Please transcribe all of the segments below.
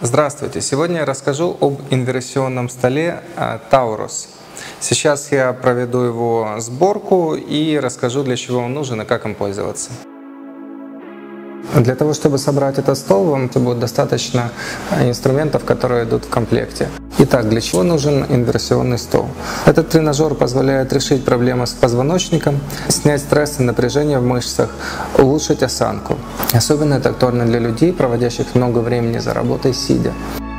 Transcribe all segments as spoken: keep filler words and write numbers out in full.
Здравствуйте! Сегодня я расскажу об инверсионном столе Taurus. Сейчас я проведу его сборку и расскажу, для чего он нужен и как им пользоваться. Для того, чтобы собрать этот стол, вам будет достаточно инструментов, которые идут в комплекте. Итак, для чего нужен инверсионный стол? Этот тренажер позволяет решить проблемы с позвоночником, снять стресс и напряжение в мышцах, улучшить осанку. Особенно это актуально для людей, проводящих много времени за работой сидя.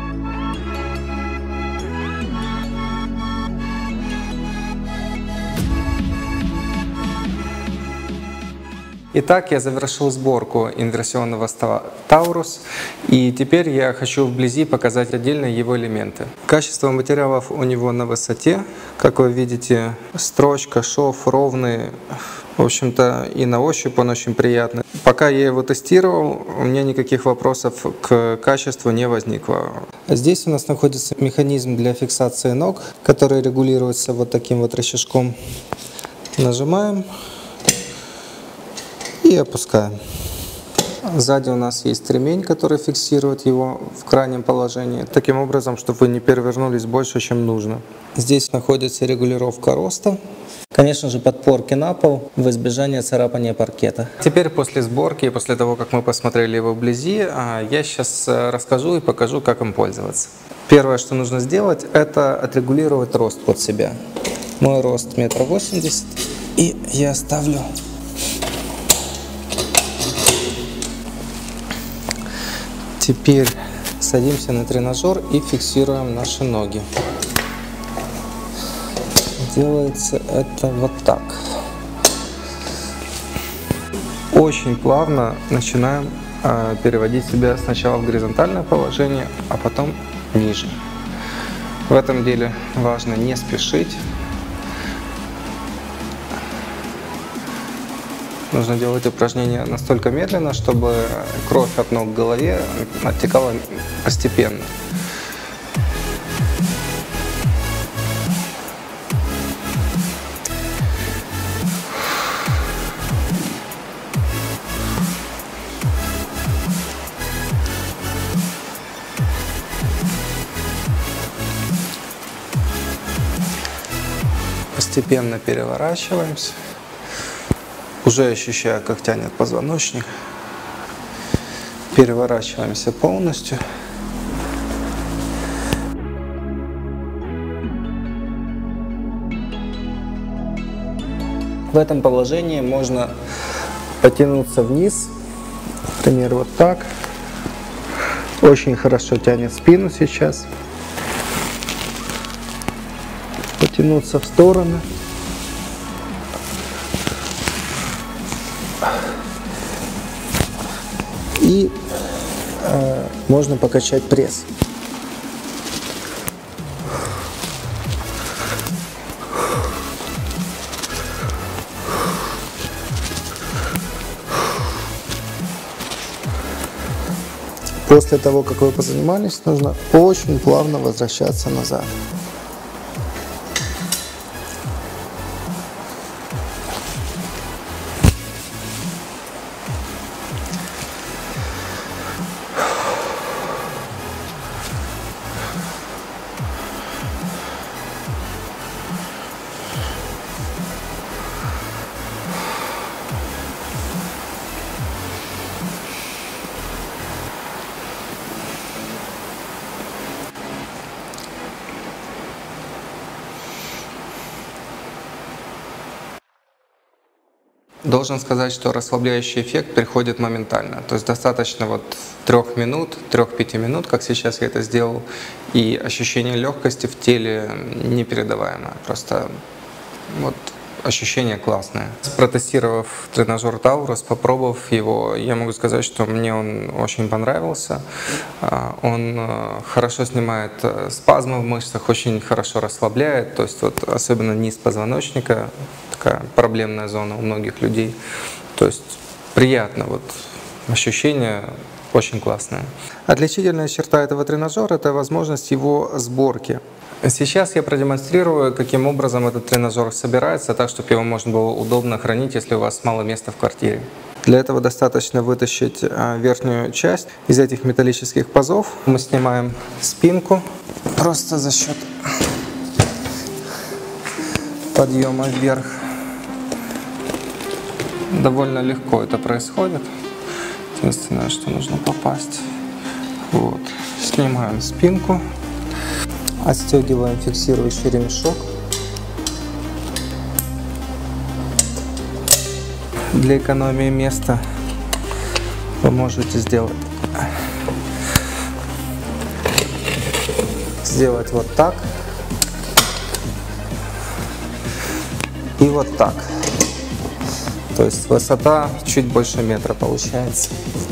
Итак, я завершил сборку инверсионного стола Taurus, и теперь я хочу вблизи показать отдельные его элементы. Качество материалов у него на высоте, как вы видите, строчка, шов ровный, в общем-то и на ощупь он очень приятный. Пока я его тестировал, у меня никаких вопросов к качеству не возникло. Здесь у нас находится механизм для фиксации ног, который регулируется вот таким вот рычажком. Нажимаем и опускаем. Сзади у нас есть ремень, который фиксирует его в крайнем положении, таким образом, чтобы вы не перевернулись больше, чем нужно. Здесь находится регулировка роста, конечно же, подпорки на пол в избежание царапания паркета. Теперь после сборки и после того, как мы посмотрели его вблизи, я сейчас расскажу и покажу, как им пользоваться. Первое, что нужно сделать, это отрегулировать рост под себя. Мой рост метр восемьдесят, и я ставлю Теперь садимся на тренажер и фиксируем наши ноги. Делается это вот так. Очень плавно начинаем э, переводить себя сначала в горизонтальное положение, а потом ниже. В этом деле важно не спешить. Нужно делать упражнения настолько медленно, чтобы кровь от ног к голове оттекала постепенно. Постепенно переворачиваемся. Уже ощущаю, как тянет позвоночник. Переворачиваемся полностью. В этом положении можно потянуться вниз, например, вот так. Очень хорошо тянет спину сейчас. Потянуться в стороны. И э, можно покачать пресс. После того, как вы позанимались, нужно очень плавно возвращаться назад. Должен сказать, что расслабляющий эффект приходит моментально. То есть достаточно вот трех минут, трех-пяти минут, как сейчас я это сделал, и ощущение легкости в теле непередаваемое. Просто вот ощущение классное. Протестировав тренажер Taurus, попробовав его, я могу сказать, что мне он очень понравился. Он хорошо снимает спазмы в мышцах, очень хорошо расслабляет, то есть вот особенно низ позвоночника, такая проблемная зона у многих людей. То есть приятно, вот ощущение очень классное. Отличительная черта этого тренажера – это возможность его сборки. Сейчас я продемонстрирую, каким образом этот тренажер собирается, так, чтобы его можно было удобно хранить, если у вас мало места в квартире. Для этого достаточно вытащить верхнюю часть из этих металлических пазов. Мы снимаем спинку просто за счет подъема вверх. Довольно легко это происходит. Единственное, что нужно попасть. Вот. Снимаем спинку. Отстегиваем фиксирующий ремешок. Для экономии места вы можете сделать, сделать вот так и вот так. То есть высота чуть больше метра получается.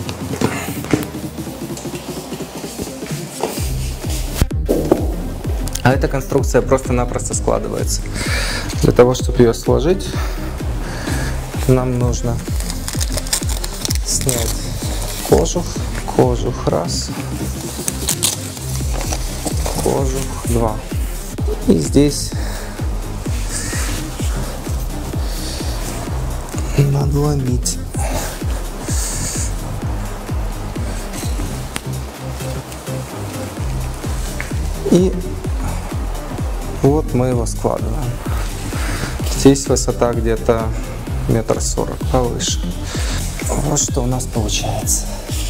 А эта конструкция просто-напросто складывается. Для того, чтобы ее сложить, нам нужно снять кожух, кожух раз, кожух два. И здесь надломить. И вот мы его складываем. Здесь высота где-то метр сорок, повыше. Вот что у нас получается.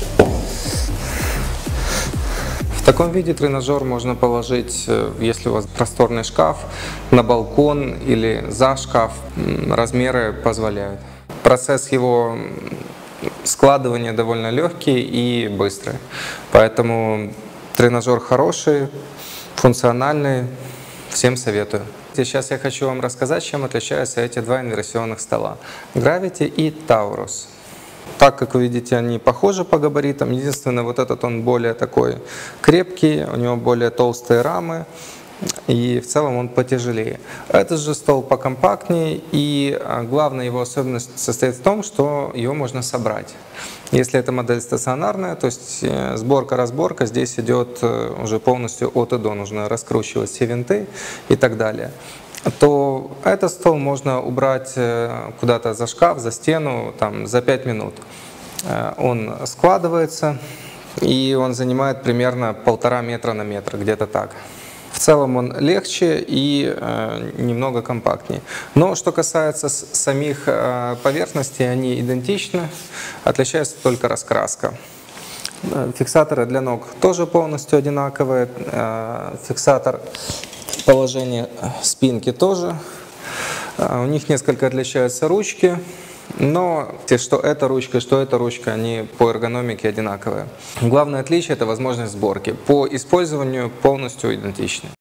В таком виде тренажер можно положить, если у вас просторный шкаф, на балкон или за шкаф. Размеры позволяют. Процесс его складывания довольно легкий и быстрый. Поэтому тренажер хороший, функциональный. Всем советую. Сейчас я хочу вам рассказать, чем отличаются эти два инверсионных стола. Gravity и Taurus. Так как вы видите, они похожи по габаритам. Единственное, вот этот он более такой крепкий, у него более толстые рамы. И в целом он потяжелее. Этот же стол покомпактнее, и главная его особенность состоит в том, что его можно собрать. Если эта модель стационарная, то есть сборка-разборка здесь идет уже полностью от и до, нужно раскручивать все винты и так далее, то этот стол можно убрать куда-то за шкаф, за стену, там, за пять минут. Он складывается, и он занимает примерно полтора метра на метр, где-то так. В целом он легче и э, немного компактнее. Но что касается самих э, поверхностей, они идентичны, отличается только раскраска. Фиксаторы для ног тоже полностью одинаковые. Э, фиксатор положения спинки тоже. Э, у них несколько отличаются ручки. Но что эта ручка, что эта ручка, они по эргономике одинаковые. Главное отличие – это возможность сборки. По использованию полностью идентичны.